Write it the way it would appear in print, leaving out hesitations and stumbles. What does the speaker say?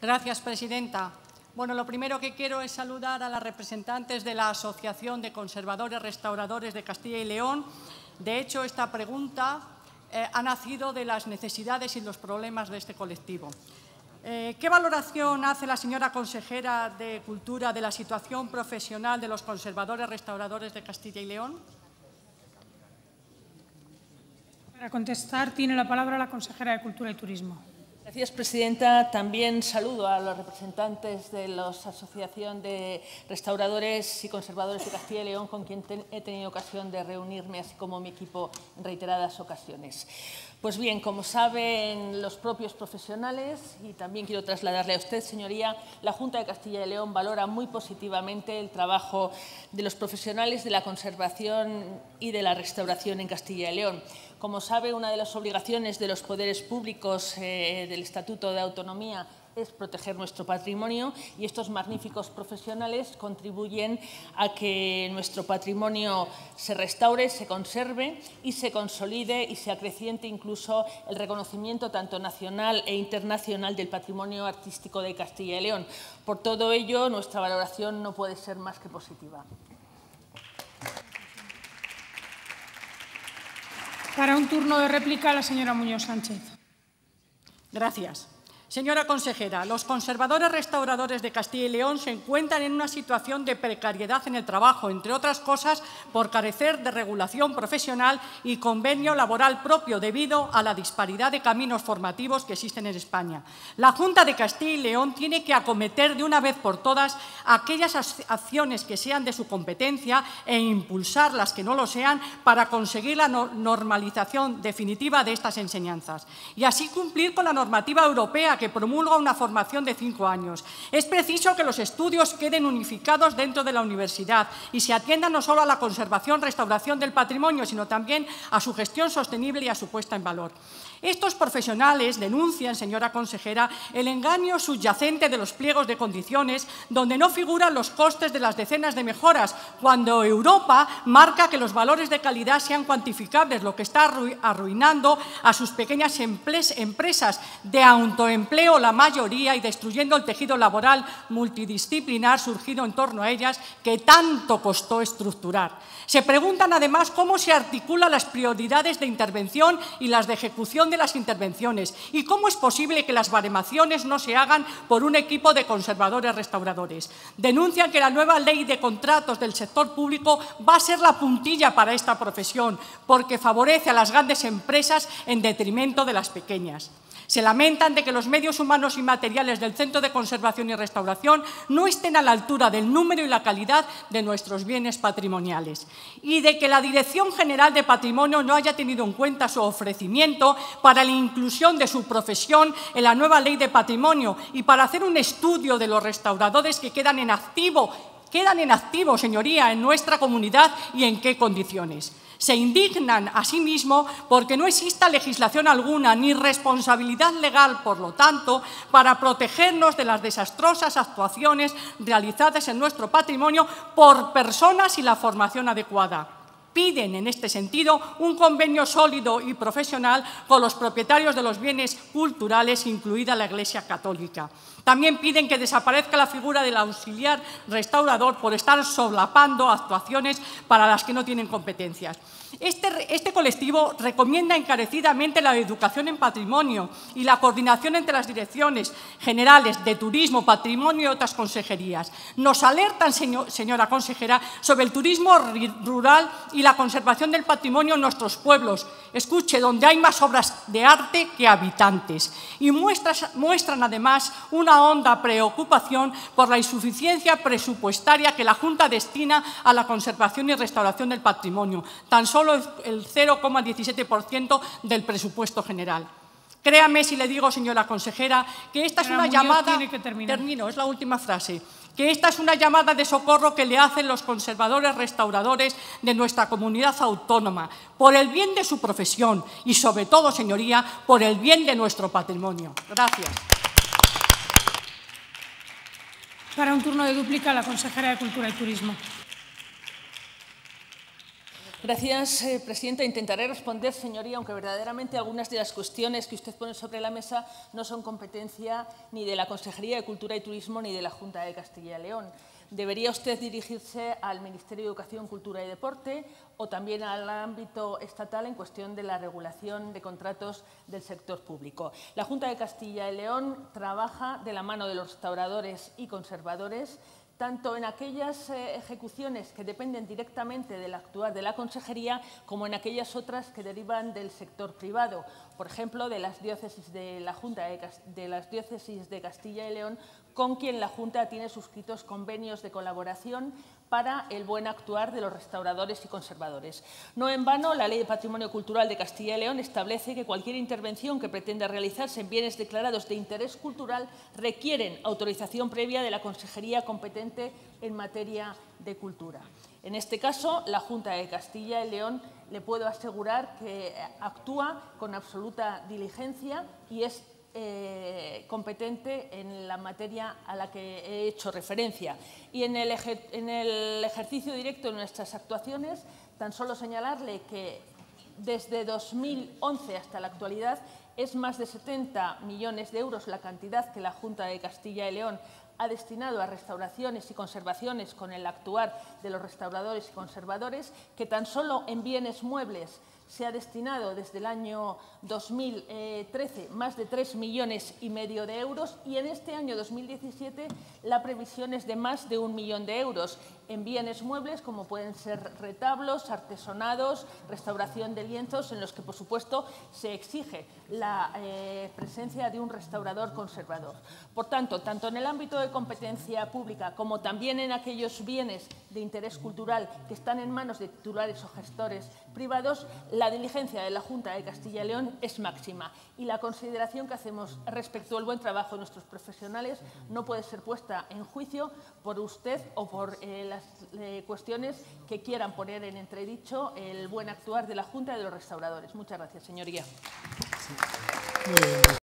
Gracias, presidenta. Bueno, lo primero que quiero es saludar a las representantes de la Asociación de Conservadores Restauradores de Castilla y León. De hecho, esta pregunta ha nacido de las necesidades y los problemas de este colectivo. ¿Qué valoración hace la señora consejera de Cultura de la situación profesional de los conservadores restauradores de Castilla y León? Para contestar, tiene la palabra la consejera de Cultura y Turismo. Gracias, presidenta. También saludo a los representantes de la Asociación de Restauradores y Conservadores de Castilla y León, con quien he tenido ocasión de reunirme, así como mi equipo, en reiteradas ocasiones. Pues bien, como saben los propios profesionales, y también quiero trasladarle a usted, señoría, la Junta de Castilla y León valora muy positivamente el trabajo de los profesionales de la conservación y de la restauración en Castilla y León. Como sabe, una de las obligaciones de los poderes públicos del Estatuto de Autonomía es proteger nuestro patrimonio, y estos magníficos profesionales contribuyen a que nuestro patrimonio se restaure, se conserve y se consolide y se acreciente incluso el reconocimiento tanto nacional e internacional del patrimonio artístico de Castilla y León. Por todo ello, nuestra valoración no puede ser más que positiva. Para un turno de réplica, la señora Muñoz Sánchez. Gracias. Señora consejera, los conservadores restauradores de Castilla y León se encuentran en una situación de precariedad en el trabajo, entre otras cosas por carecer de regulación profesional y convenio laboral propio debido a la disparidad de caminos formativos que existen en España. La Junta de Castilla y León tiene que acometer de una vez por todas aquellas acciones que sean de su competencia e impulsar las que no lo sean para conseguir la normalización definitiva de estas enseñanzas y así cumplir con la normativa europea que promulga una formación de 5 años. Es preciso que los estudios queden unificados dentro de la universidad y se atiendan no solo a la conservación, restauración del patrimonio, sino también a su gestión sostenible y a su puesta en valor. Estos profesionales denuncian, señora consejera, el engaño subyacente de los pliegos de condiciones, donde no figuran los costes de las decenas de mejoras, cuando Europa marca que los valores de calidad sean cuantificables, lo que está arruinando a sus pequeñas empresas de autoempleo, la mayoría, y destruyendo el tejido laboral multidisciplinar surgido en torno a ellas, que tanto costó estructurar. Se preguntan, además, cómo se articulan las prioridades de intervención y las de ejecución de las intervenciones y cómo es posible que las baremaciones no se hagan por un equipo de conservadores restauradores. Denuncian que la nueva ley de contratos del sector público va a ser la puntilla para esta profesión porque favorece a las grandes empresas en detrimento de las pequeñas. Se lamentan de que los medios humanos y materiales del Centro de Conservación y Restauración no estén a la altura del número y la calidad de nuestros bienes patrimoniales y de que la Dirección General de Patrimonio no haya tenido en cuenta su ofrecimiento para la inclusión de su profesión en la nueva Ley de Patrimonio y para hacer un estudio de los restauradores que quedan en activo, señoría, en nuestra comunidad y en qué condiciones. Se indignan asimismo porque no exista legislación alguna ni responsabilidad legal, por lo tanto, para protegernos de las desastrosas actuaciones realizadas en nuestro patrimonio por personas sin la formación adecuada. Piden, en este sentido, un convenio sólido y profesional con los propietarios de los bienes culturales, incluida la Iglesia Católica. También piden que desaparezca la figura del auxiliar restaurador por estar solapando actuaciones para las que no tienen competencias. Este colectivo recomienda encarecidamente la educación en patrimonio y la coordinación entre las direcciones generales de turismo, patrimonio y otras consejerías. Nos alertan, señora consejera, sobre el turismo rural y la conservación del patrimonio en nuestros pueblos. Escuche, donde hay más obras de arte que habitantes. Y muestran además una honda preocupación por la insuficiencia presupuestaria que la Junta destina a la conservación y restauración del patrimonio, tan solo el 0,17% del presupuesto general. Créame si le digo, señora consejera, que esta es una llamada… Termino, es la última frase. Que esta es una llamada de socorro que le hacen los conservadores restauradores de nuestra comunidad autónoma, por el bien de su profesión y, sobre todo, señoría, por el bien de nuestro patrimonio. Gracias. Para un turno de dúplica, la consejera de Cultura y Turismo. Gracias, presidenta. Intentaré responder, señoría, aunque verdaderamente algunas de las cuestiones que usted pone sobre la mesa no son competencia ni de la Consejería de Cultura y Turismo ni de la Junta de Castilla y León. Debería usted dirigirse al Ministerio de Educación, Cultura y Deporte o también al ámbito estatal en cuestión de la regulación de contratos del sector público. La Junta de Castilla y León trabaja de la mano de los restauradores y conservadores tanto en aquellas ejecuciones que dependen directamente del actuar de la Consejería como en aquellas otras que derivan del sector privado, por ejemplo, de las diócesis de la Junta de las diócesis de Castilla y León, con quien la Junta tiene suscritos convenios de colaboración para el buen actuar de los restauradores y conservadores. No en vano, la Ley de Patrimonio Cultural de Castilla y León establece que cualquier intervención que pretenda realizarse en bienes declarados de interés cultural requieren autorización previa de la Consejería competente en materia de cultura. En este caso, la Junta de Castilla y León le puedo asegurar que actúa con absoluta diligencia y es competente en la materia a la que he hecho referencia. Y en el ejercicio directo de nuestras actuaciones, tan solo señalarle que desde 2011 hasta la actualidad es más de 70 millones de euros la cantidad que la Junta de Castilla y León ha destinado a restauraciones y conservaciones con el actuar de los restauradores y conservadores, que tan solo en bienes muebles se ha destinado desde el año 2013 más de 3,5 millones de euros y en este año 2017 la previsión es de más de 1 millón de euros en bienes muebles como pueden ser retablos, artesonados, restauración de lienzos en los que por supuesto se exige la presencia de un restaurador conservador. Por tanto, tanto en el ámbito de competencia pública como también en aquellos bienes de interés cultural que están en manos de titulares o gestores privados, la diligencia de la Junta de Castilla y León es máxima y la consideración que hacemos respecto al buen trabajo de nuestros profesionales no puede ser puesta en juicio por usted o por las cuestiones que quieran poner en entredicho el buen actuar de la Junta y de los restauradores. Muchas gracias, señoría.